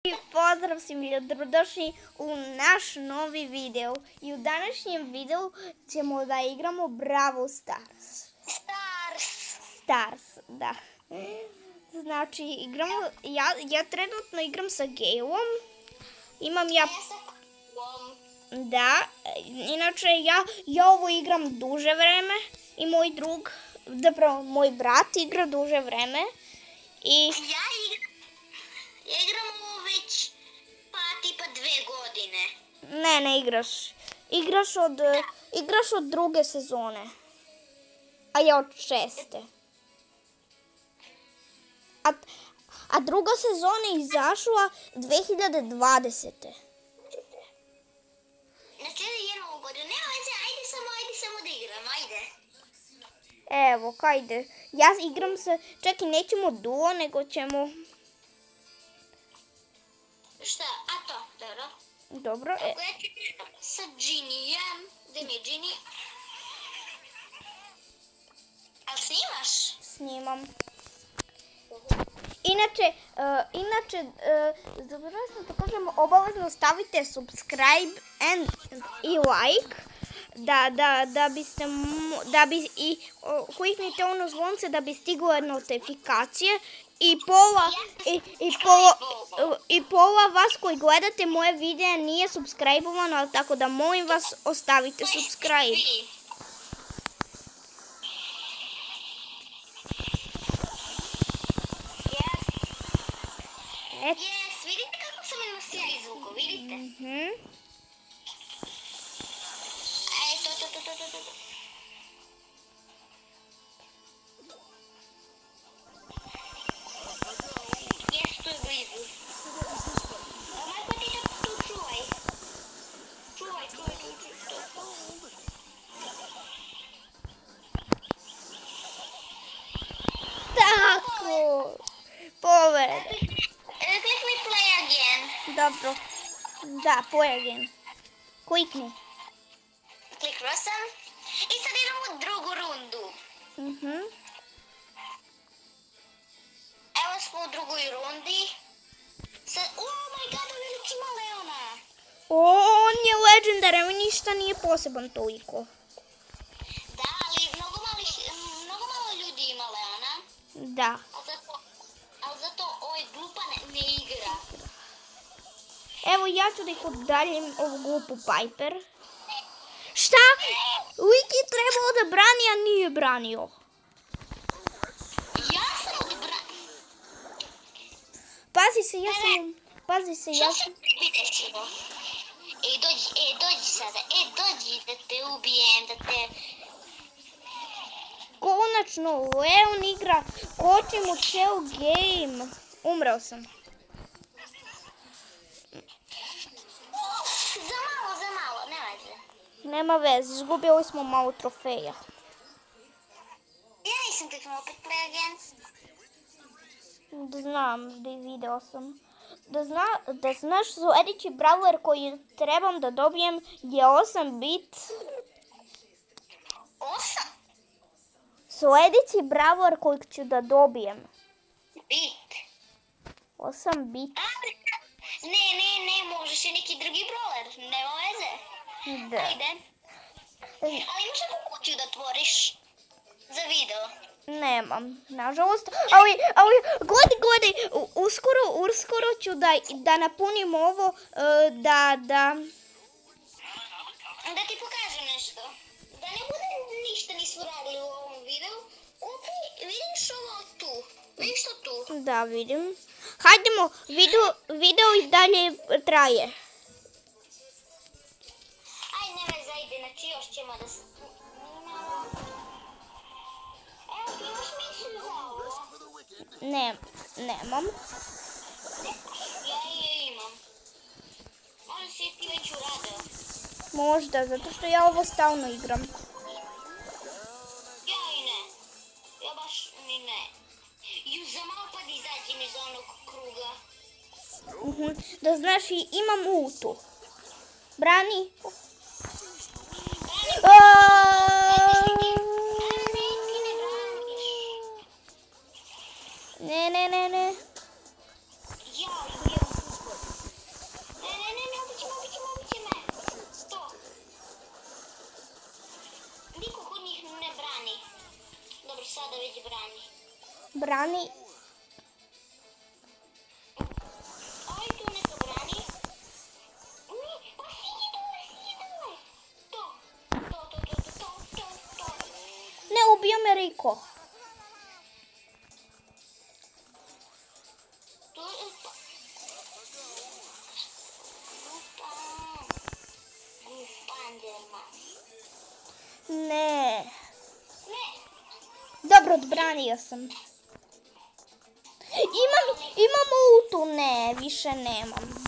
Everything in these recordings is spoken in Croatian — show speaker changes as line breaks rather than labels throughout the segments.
Pozdrav svima, dobrodošli u naš novi video. I u današnjem videu ćemo da igramo Brawl Stars. Stars, da. Znači, igramo, ja trenutno igram sa Galeom. Imam ja... Da, inače ja ovo igram duže vreme. I moj drug, zapravo moj brat igra duže vreme. I...
Ja igram ovo već tipa 2 godine.
Ne igraš. Igraš od druge sezone. A ja od 6. A druga sezona je izašla 2020.
Znači jednu ovu godinu. Ne, ajde samo da igram, ajde.
Evo, hajde. Ja igram se, čekaj, nećemo duo, nego ćemo...
Šta? A to, dobro.
Dobro.
Ako ja ću sa Ginnyjem. Gdje mi je Ginny? A snimaš?
Snimam. Inače, zaboravila sam da kažem, obavezno stavite subscribe i like, kliknite ono zvonce da bi stigle notifikacije i pola vas koji gledate moje videa nije subscribe-ovano, tako da molim vas ostavite subscribe.
Yes, vidite kako sam imao sjaj zvuko, vidite? To. Yes, tu je blizu. Marko, ti to tu čuvaj. Čuvaj.
Tako, povred.
Klikni play again.
Dobro, da, play again. Klikni.
Kliknuo sam. I sad idemo u drugu rundu. Evo smo u drugoj rundi. Sad, oh my god, veliki ima Leona.
On je legendaran, on ništa nije poseban toliko.
Da, ali mnogo malo ljudi ima Leona.
Da.
Ali zato ovaj glupan ne igra.
Evo ja ću da ih udaljim ovu glupu Piper. Šta? Lik je trebalo da brani, a nije branio.
Ja sam odbranio.
Pazi se, ja
Što se tebi desilo? Dođi sada. Dođi da te ubijem, da te...
Konačno, Leon igra, koči mu ceo game. Umreo sam.
Za malo, ne veze.
Nema veze, izgubili smo malo trofeja.
Ja nisam kliknuo opet play again.
Znam, video sam. Da znaš, sljedeći brawler koji trebam da dobijem je 8 bit.
8?
Sljedeći brawler kojeg ću da dobijem.
Bit?
8 bit.
Ne, možeš i neki drugi brawler, nema veze.
Da.
Ajde. Ali imaš neku kuću da tvoriš za video?
Nemam, nažalost. Ali, gledaj, uskoro ću da napunim ovo, da...
Da ti pokažem nešto. Da ne bude ništa nismo radili u ovom videu. Vidiš ovo tu? Vidiš to tu?
Da, vidim. Hajdemo, video i dalje traje.
Ajde, ne veze, ajde, znači još ćemo da snimamo. Evo, ti imaš misiju za ovo?
Nemam.
Ja je imam. Možda si ti već uradio.
Možda, zato što ja ovo stalno igram.
Ja i ne. Ja baš ni ne. Za malo pa da izađem iz onog kruga.
Da znaš, imam ultu. Brani. Ne. brani.
Aj tu neka brani. Pa sidi dole. To.
Ne, ubio me Riko.
Tu je pa. Panderman.
Ne.
Ne.
Dobro, odbranio sam. Imam ultu, ne, više nemam.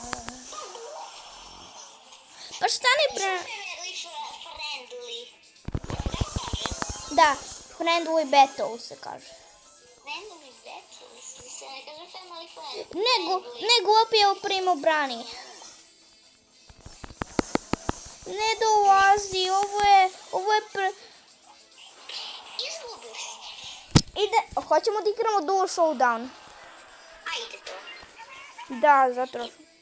Pa šta ne brani?
Friendly.
Da, friendly battle se kaže.
Friendly battle, se ne kaže family friend.
Nego opet primo brani. Ne dolazi, ovo je
Izgubiš.
Hoćemo da igramo duo showdown.
Ajde to.
Da, zato.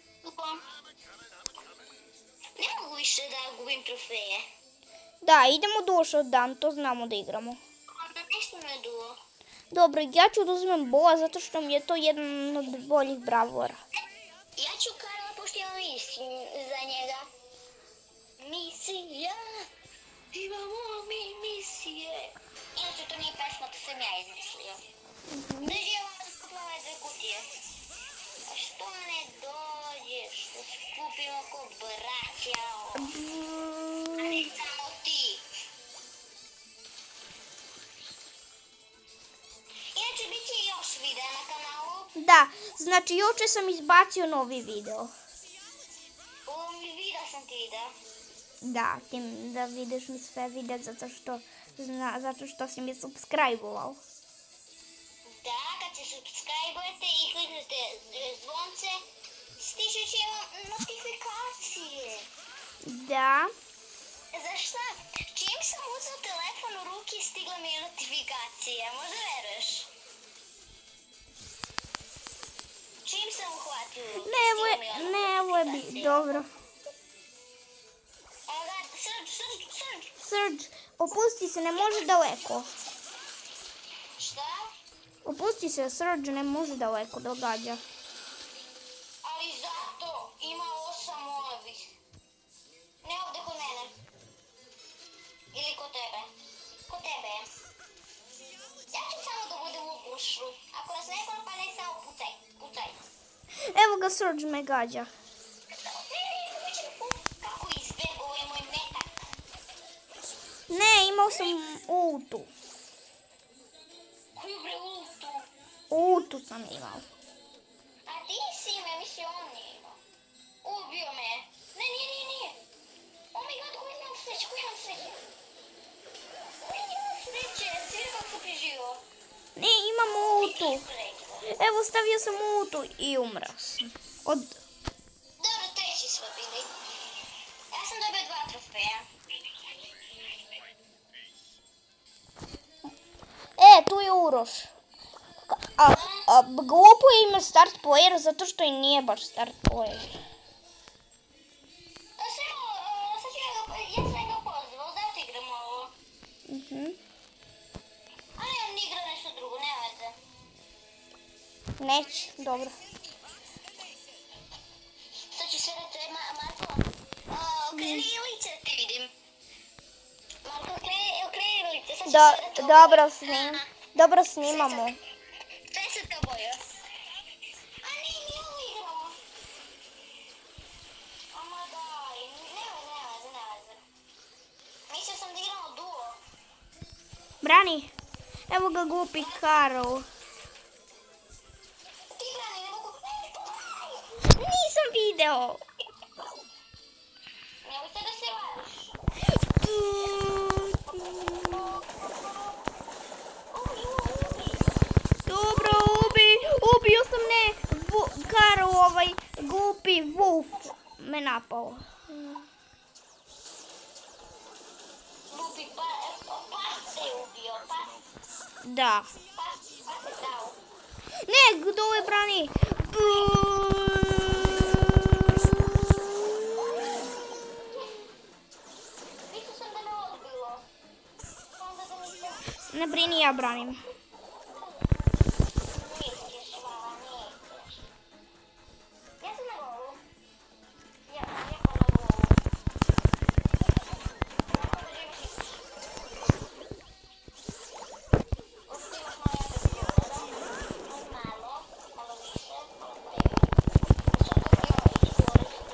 Ne mogu više da gubim trofeje.
Da, idemo duo showdown, to znamo da igramo.
Onda nešto me duo.
Dobro, ja ću da uzmem Boa zato što mi je to jedan od boljih bravora.
Ja ću Karla pošto imam za njega. Misija. Imamo mi misije. Inače to nije pesma, to sam ja izmislio. Dođi ovo da skupimo ove dve kutije. A što ne dođeš? Da skupimo ko braća. A ne samo ti. Inače bit će još videa na kanalu.
Da, znači juče sam izbacio novi video.
Video sam ti video.
Da, da vidiš mi sve videa zato što si mi subscribe-ovao.
Da, kad se subscribe-ujete i kliknete zvonce, stižu će vam notifikacije.
Da.
Znaš šta? Čim sam uzeo telefon u ruki, stigla mi je notifikacija. Možda veruješ? Čim sam uhvatio u ruki, stigla mi je notifikacija.
Ne, ovo je dobro. Surge, opusti se, ne može daleko.
Šta?
Opusti se, Surge ne može daleko događa.
Ali zato ima 8 ovih. Ne ovdje kod mene. Ili kod tebe. Kod tebe. Ja ću samo da budem u bušu. Ako nas neko napadne, samo pucaj.
Evo ga, Surge me gađa.
Kako izbjegao je moj metak.
Ne, imao sam ultu.
Koju bre ultu?
Ultu sam imao.
A ti si ime, misli on nije imao. Ubio me. Ne, nije. Oh my god, koji imam sreće. Svi kako se preživo.
Ne, imam ultu. Evo, stavio sam ultu i umrao sam.
Dobro, treći smo bili. Ja sam dobio 2 trofeja.
Tu je Uroš. Glupo je ime start player zato što i nije baš start player.
Ja sam ga pozvao, da ti igramo ovo. Ali on igra nešto drugo, nema veze.
Neće, dobro.
Sad ću sve reći, Marko, okreni lice da ti vidim. Marko, okreni lice, sad ću sve reći.
Dobro snimamo.
Sve se te oboje. A nije ovo igramo. Ama daj, nema veze. Mislio sam da igramo duo.
Brani, evo ga glupi Karol.
Ti brani, ne mogu.
Nisam video.
Nemoj se da se varaš.
Dobro, ubio sam Karol, glupi Wolf me napao.
Lupi, pas te ubio,
Da.
pas te dao.
Ne, dole brani.
Mislio sam da me odbilo. Onda da nisam.
Ne brini, ja branim.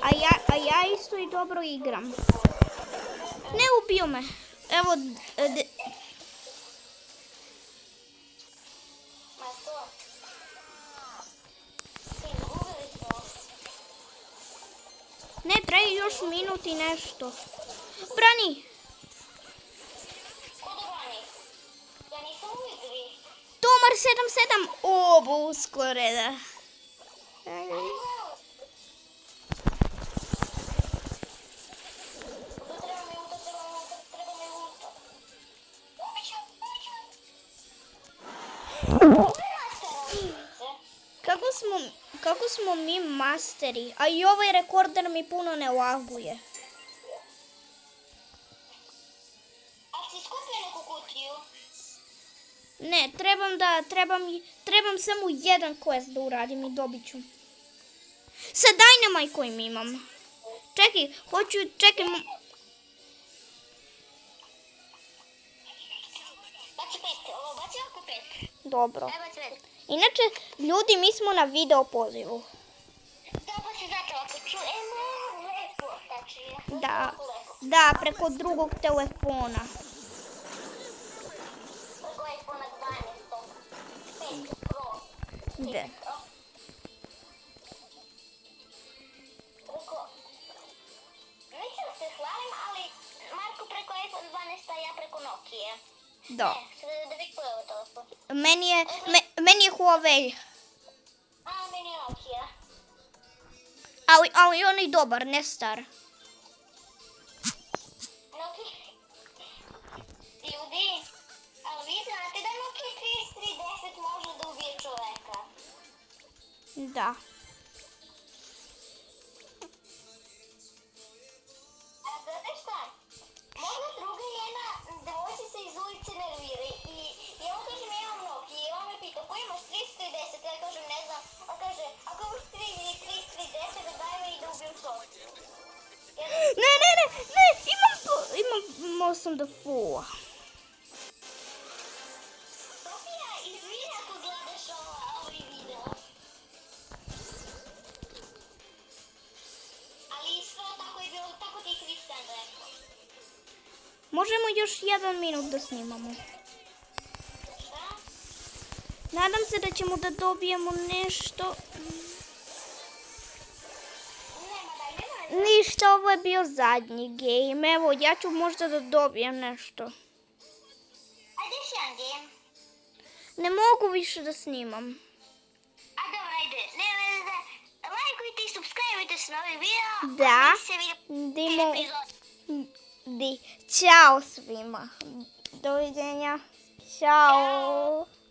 A ja isto i dobro igram. Ne ubio me. Evo,
Ma to. Izgubili smo.
ne, traje još minut i nešto. Brani!
Ko da brani? Ja nisam u igri.
Tomar 7-7. O, buskloreda. Kako smo mi masteri? A i ovaj rekorder mi puno ne laguje.
A si skupio neku kutiju?
Ne, trebam samo jedan quest da uradim i dobit ću. Sa Dynamite kojim imam. Čekaj.
Baci 5, ovo baci oko 5.
Dobro.
Daj baci 5.
Inače, ljudi, mi smo na video pozivu.
Da, pa si začela ako ču, lepo, znači je.
Da, preko drugog telefona.
Preko iPhone 12, 5 Pro.
Da.
Preko, neću se slavim, ali Marko preko iPhone 12, a ja preko Nokia.
Da.
Da bih pojela telefon.
Meni je Huawei.
A, meni je Nokia.
Ali on je dobar, ne star.
Nokia. Ljudi, ali vi znate da Nokia 3310 može da ubije čoveka.
Da.
A znate šta? Možda druga jedna devojčica iz ulice nervira i on kaže mi imam Nokia i on me pita ko imaš 3310, ja kažem ne znam, on kaže ako imaš 3310 daj me i da ubijem Sofiju.
Ne, imao sam da full.
Sofija, izvini ako gledaš ovaj video. Ali sve tako je bilo, tako ti je Kristijan rekao.
Možemo još 1 minut da snimamo.
Šta?
Nadam se da ćemo da dobijemo nešto. Ništa, ovo je bio zadnji game. Evo, ja ću možda da dobijem nešto.
Ajde još jedan game.
Ne mogu više da snimam.
A dobro, ajde. Ne, lajkujte i subscribeujte se na ovaj video.
Da.
Mi se vidimo
Ćao svima. Doviđenja. Ćao.